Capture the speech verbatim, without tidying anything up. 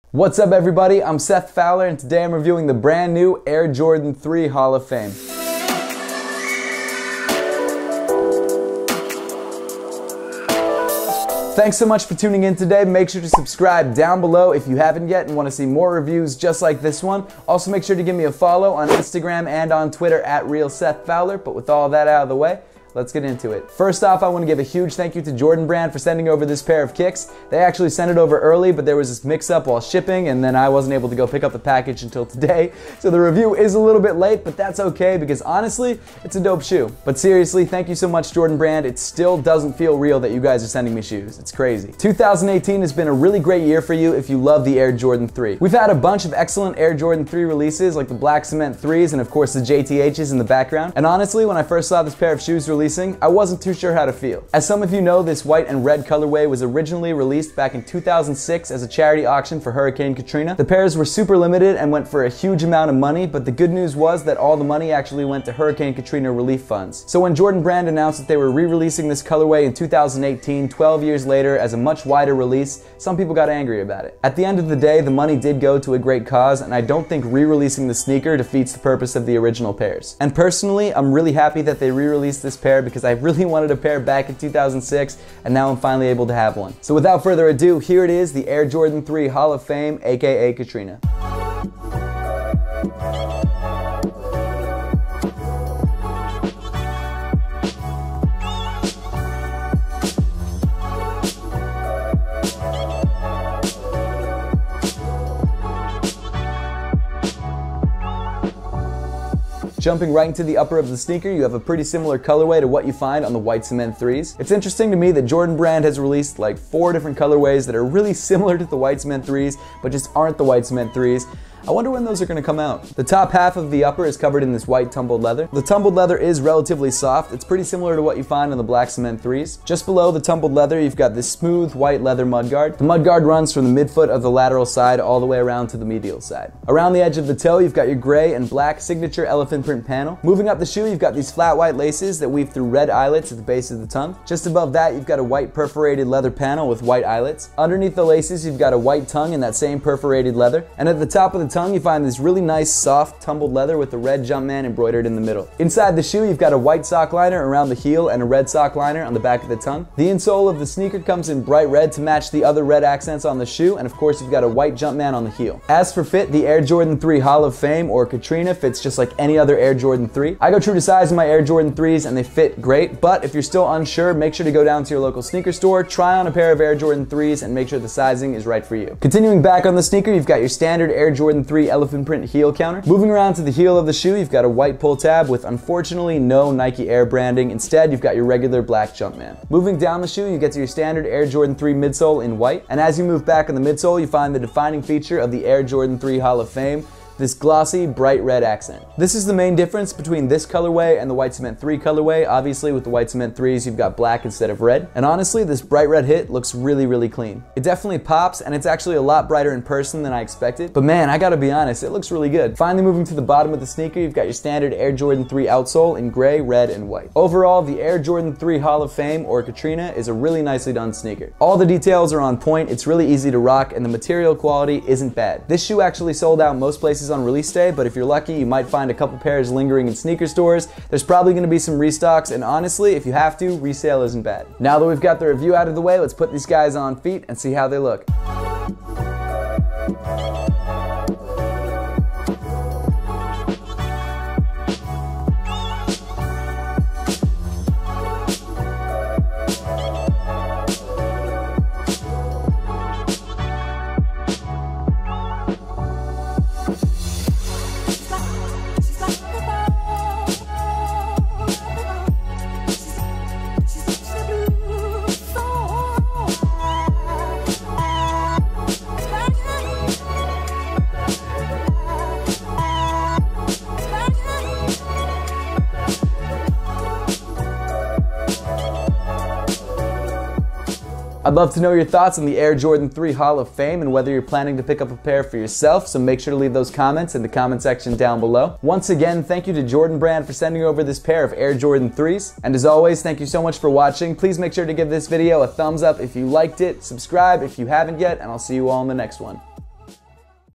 What's up everybody, I'm Seth Fowler and today I'm reviewing the brand new Air Jordan three Hall of Fame. Thanks so much for tuning in today. Make sure to subscribe down below if you haven't yet and want to see more reviews just like this one. Also make sure to give me a follow on Instagram and on Twitter at Real Seth Fowler. But with all that out of the way, let's get into it. First off, I want to give a huge thank you to Jordan Brand for sending over this pair of kicks. They actually sent it over early, but there was this mix-up while shipping, and then I wasn't able to go pick up the package until today. So the review is a little bit late, but that's okay because honestly, it's a dope shoe. But seriously, thank you so much, Jordan Brand. It still doesn't feel real that you guys are sending me shoes. It's crazy. two thousand eighteen has been a really great year for you if you love the Air Jordan three. We've had a bunch of excellent Air Jordan three releases, like the Black Cement threes and of course the J T H's in the background. And honestly, when I first saw this pair of shoes releasing, I wasn't too sure how to feel. As some of you know, this white and red colorway was originally released back in two thousand six as a charity auction for Hurricane Katrina. The pairs were super limited and went for a huge amount of money, but the good news was that all the money actually went to Hurricane Katrina relief funds. So when Jordan Brand announced that they were re-releasing this colorway in two thousand eighteen, twelve years later, as a much wider release, some people got angry about it. At the end of the day, the money did go to a great cause, and I don't think re-releasing the sneaker defeats the purpose of the original pairs. And personally, I'm really happy that they re-released this pair because I really wanted a pair back in two thousand six, and now I'm finally able to have one. So without further ado, here it is, the Air Jordan three Hall of Fame, aka Katrina. Jumping right into the upper of the sneaker, you have a pretty similar colorway to what you find on the White Cement threes. It's interesting to me that Jordan Brand has released like four different colorways that are really similar to the White Cement threes, but just aren't the White Cement threes. I wonder when those are going to come out. The top half of the upper is covered in this white tumbled leather. The tumbled leather is relatively soft. It's pretty similar to what you find on the Black Cement threes. Just below the tumbled leather, you've got this smooth white leather mudguard. The mudguard runs from the midfoot of the lateral side all the way around to the medial side. Around the edge of the toe, you've got your gray and black signature elephant print panel. Moving up the shoe, you've got these flat white laces that weave through red eyelets at the base of the tongue. Just above that, you've got a white perforated leather panel with white eyelets. Underneath the laces, you've got a white tongue in that same perforated leather. And at the top of the tongue, you find this really nice soft tumbled leather with the red Jumpman embroidered in the middle. Inside the shoe, you've got a white sock liner around the heel and a red sock liner on the back of the tongue. The insole of the sneaker comes in bright red to match the other red accents on the shoe, and of course you've got a white Jumpman on the heel. As for fit, the Air Jordan three Hall of Fame, or Katrina, fits just like any other Air Jordan three. I go true to size in my Air Jordan threes and they fit great, but if you're still unsure, make sure to go down to your local sneaker store, try on a pair of Air Jordan threes, and make sure the sizing is right for you. Continuing back on the sneaker, you've got your standard Air Jordan three elephant print heel counter. Moving around to the heel of the shoe, you've got a white pull tab with unfortunately no Nike Air branding. Instead, you've got your regular black Jumpman. Moving down the shoe, you get to your standard Air Jordan three midsole in white. And as you move back on the midsole, you find the defining feature of the Air Jordan three Hall of Fame, this glossy, bright red accent. This is the main difference between this colorway and the White Cement three colorway. Obviously, with the White Cement threes, you've got black instead of red. And honestly, this bright red hit looks really, really clean. It definitely pops, and it's actually a lot brighter in person than I expected. But man, I gotta be honest, it looks really good. Finally, moving to the bottom of the sneaker, you've got your standard Air Jordan three outsole in gray, red, and white. Overall, the Air Jordan three Hall of Fame, or Katrina, is a really nicely done sneaker. All the details are on point, it's really easy to rock, and the material quality isn't bad. This shoe actually sold out most places on release day, but if you're lucky, you might find a couple pairs lingering in sneaker stores. There's probably going to be some restocks, and honestly, if you have to, resale isn't bad. Now that we've got the review out of the way, let's put these guys on feet and see how they look. I'd love to know your thoughts on the Air Jordan three Hall of Fame and whether you're planning to pick up a pair for yourself, so make sure to leave those comments in the comment section down below. Once again, thank you to Jordan Brand for sending over this pair of Air Jordan threes. And as always, thank you so much for watching. Please make sure to give this video a thumbs up if you liked it, subscribe if you haven't yet, and I'll see you all in the next one.